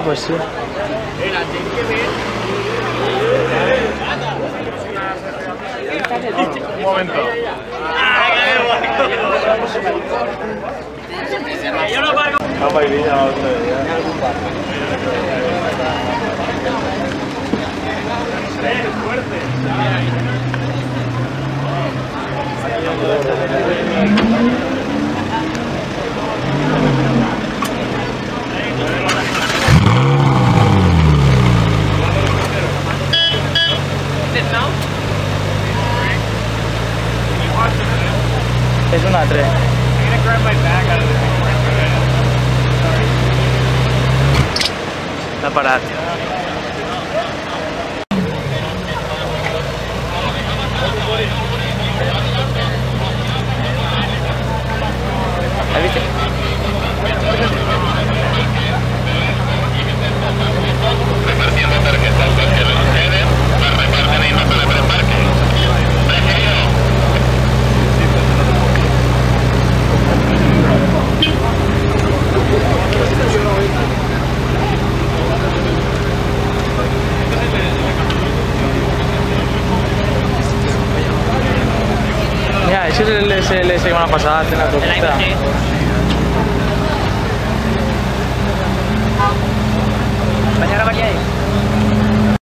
Ah, pues sí. Un momento. No, vainilla, no sé. Es una 3. La parada. ¿La viste? Repartiendo tarjetas los que lo suceden, las reparten y no se le preembarque. Recibido. Mira, ese es el SLS que me ha pasado en la autopista. Mañana, mañana.